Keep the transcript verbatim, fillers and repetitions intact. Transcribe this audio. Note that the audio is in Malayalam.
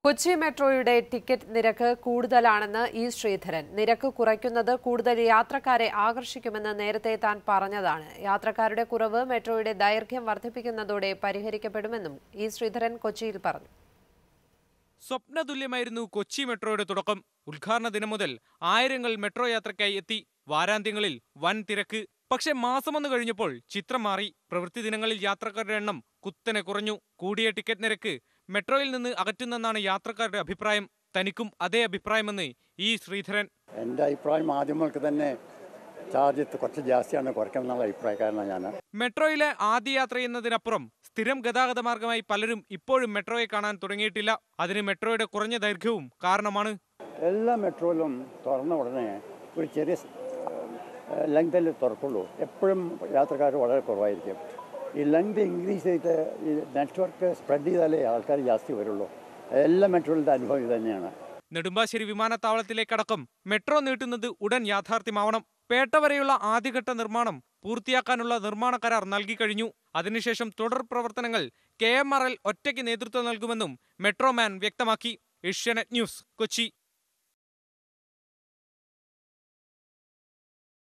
കൊച്ചി മെട്രോയുടെ ടിക്കറ്റ് നിരക്ക് കൂടുതലാണെന്ന് ഇ ശ്രീധരൻ. നിരക്ക് കുറയ്ക്കുന്നത് കൂടുതൽ യാത്രക്കാരെ ആകർഷിക്കുമെന്ന് നേരത്തെ താൻ പറഞ്ഞതാണ്. യാത്രക്കാരുടെ കുറവ് മെട്രോയുടെ ദൈർഘ്യം വർദ്ധിപ്പിക്കുന്നതോടെ പരിഹരിക്കപ്പെടുമെന്നും ഇ ശ്രീധരൻ കൊച്ചിയിൽ പറഞ്ഞു. സ്വപ്നതുല്യമായിരുന്നു കൊച്ചി മെട്രോയുടെ തുടക്കം. ഉദ്ഘാടന ദിനം മുതൽ ആയിരങ്ങൾ മെട്രോ യാത്രയ്ക്കായി എത്തി. വാരാന്ത്യങ്ങളിൽ വൻ തിരക്ക്. പക്ഷെ മാസമൊന്നു കഴിഞ്ഞപ്പോൾ ചിത്രം മാറി. പ്രവൃത്തി ദിനങ്ങളിൽ യാത്രക്കാരുടെ എണ്ണം കുത്തനെ കുറഞ്ഞു. കൂടിയ ടിക്കറ്റ് നിരക്ക് മെട്രോയിൽ നിന്ന് അകറ്റുന്നെന്നാണ് യാത്രക്കാരുടെ അഭിപ്രായം. തനിക്കും അതേ അഭിപ്രായമെന്ന് ഇ ശ്രീധരൻ. എൻ്റെ അഭിപ്രായം ആദ്യമൊക്കെ തന്നെ ചാർജ് കുറച്ച് ജാസ്തിയാണ്, കുറയ്ക്കണം എന്നുള്ള അഭിപ്രായക്കാരനാണ് ഞാൻ. മെട്രോയിലെ ആദ്യ യാത്ര എന്നതിനപ്പുറം സ്ഥിരം ഗതാഗത മാർഗമായി പലരും ഇപ്പോഴും മെട്രോയെ കാണാൻ തുടങ്ങിയിട്ടില്ല. അതിന് മെട്രോയുടെ കുറഞ്ഞ ദൈർഘ്യവും കാരണമാണ്. എല്ലാ മെട്രോയിലും തുറന്ന ഉടനെ ഒരു ചെറിയ ലെങ്തല്ലേ തുറക്കുള്ളൂ. എപ്പോഴും യാത്രക്കാർ വളരെ കുറവായിരിക്കും. ഈ ലെങ്ത് ഇൻക്രീസ് ചെയ്തിട്ട് ഈ നെറ്റ്വർക്ക് സ്പ്രെഡ് ചെയ്താലേ ആൾക്കാർ ജാസ്തി വരുള്ളൂ. എല്ലാ മെട്രോയിലെ അനുഭവം ഇത് തന്നെയാണ്. നെടുമ്പാശ്ശേരി വിമാനത്താവളത്തിലേക്കടക്കം മെട്രോ നീട്ടുന്നത് ഉടൻ യാഥാർത്ഥ്യമാവണം. പേട്ട വരെയുള്ള ആദ്യഘട്ട നിർമ്മാണം പൂർത്തിയാക്കാനുള്ള നിർമ്മാണ കരാർ നൽകിക്കഴിഞ്ഞു. അതിനുശേഷം തുടർ പ്രവർത്തനങ്ങൾ കെ എം ആർ എൽ ഒറ്റയ്ക്ക് നേതൃത്വം നൽകുമെന്നും മെട്രോമാൻ വ്യക്തമാക്കി. ഏഷ്യാനെറ്റ് ന്യൂസ്, കൊച്ചി.